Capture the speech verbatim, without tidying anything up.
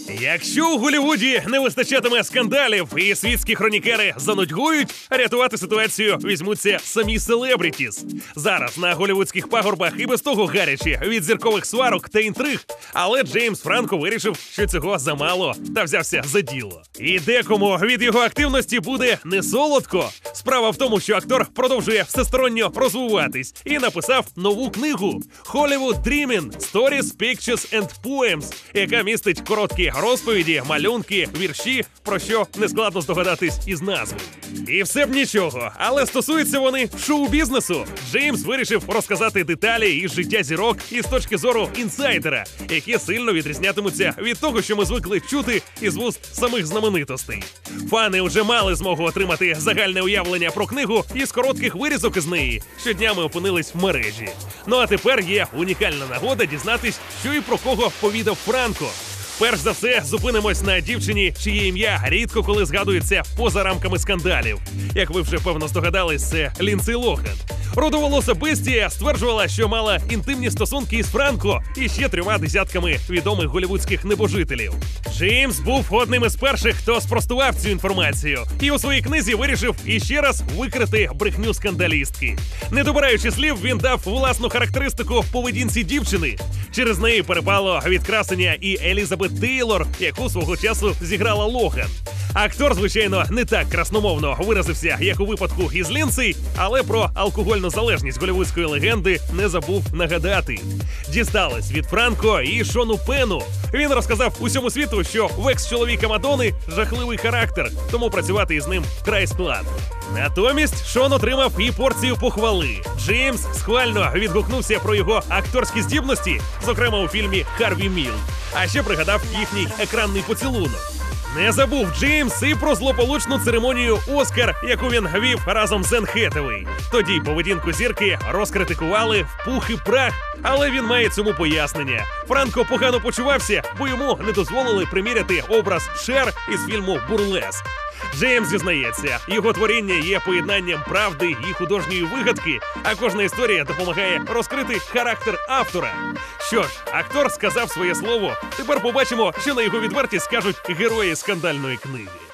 Якщо у Голлівуді не вистачатиме скандалів і світські хронікери занудьгують, рятувати ситуацію візьмуться самі селебрітіс. Зараз на голлівудських пагорбах і без того гарячі від зіркових сварок та інтриг, але Джеймс Франко вирішив, що цього замало, та взявся за діло. І декому від його активності буде не солодко. Справа в тому, що актор продовжує всесторонньо розвиватись і написав нову книгу «Hollywood Dreaming – Stories, Pictures and Poems», яка містить короткі розповіді, малюнки, вірші, про що нескладно здогадатись із назви. І все б нічого, але стосуються вони шоу-бізнесу. Джеймс вирішив розказати деталі із життя зірок із точки зору інсайдера, які сильно відрізнятимуться від того, що ми звикли чути із вуст самих знаменитостей. Фани вже мали змогу отримати загальне уявлення про книгу із коротких вирізок із неї, що днями опинились в мережі. Ну а тепер є унікальна нагода дізнатись, що і про кого повідав Франко. Перш за все, зупинимось на дівчині, чиє ім'я рідко коли згадується поза рамками скандалів. Як ви вже певно здогадались, це Ліндсей Лохан. Родоволоса бестія стверджувала, що мала інтимні стосунки із Франко і ще трьома десятками відомих голлівудських небожителів. Джеймс був одним із перших, хто спростував цю інформацію, і у своїй книзі вирішив іще раз викрити брехню скандалістки. Не добираючи слів, він дав власну характеристику в поведінці дівчини. Через неї перепало від красення і Елізабет Тейлор, яку свого часу зіграла Лохан. Актор, звичайно, не так красномовно виразився, як у випадку із Ліндсей, але про алкогольну залежність голлівудської легенди не забув нагадати. Дісталось від Франко і Шону Пену. Він розказав усьому світу, що в екс-чоловіка Мадонни жахливий характер, тому працювати із ним вкрай складно. Натомість Шон отримав і порцію похвали. Джеймс схвально відгукнувся про його акторські здібності, зокрема у фільмі «Харві Мілк», а ще пригадав їхній екранний поцілунок. Не забув Джеймс і про злополучну церемонію «Оскар», яку він вів разом з Енн Хетевей. Тоді поведінку зірки розкритикували в пух і прах, але він має цьому пояснення. Франко погано почувався, бо йому не дозволили приміряти образ Шер із фільму «Бурлеск». Джеймс зізнається, його творіння є поєднанням правди і художньої вигадки, а кожна історія допомагає розкрити характер автора. Що ж, актор сказав своє слово, тепер побачимо, що на його відвертість скажуть герої скандальної книги.